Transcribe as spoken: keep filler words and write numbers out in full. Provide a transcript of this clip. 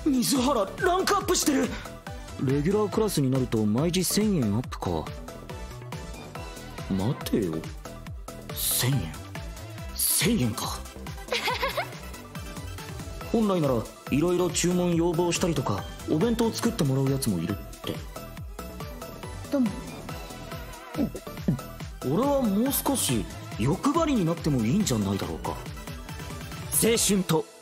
水原ランクアップしてる。レギュラークラスになると毎時せんえんアップか。待てよ、せんえんせんえんか。本来ならいろいろ注文要望したりとかお弁当作ってもらうやつもいるって。 どうも。 俺はもう少し欲張りになってもいいんじゃないだろうか。青春と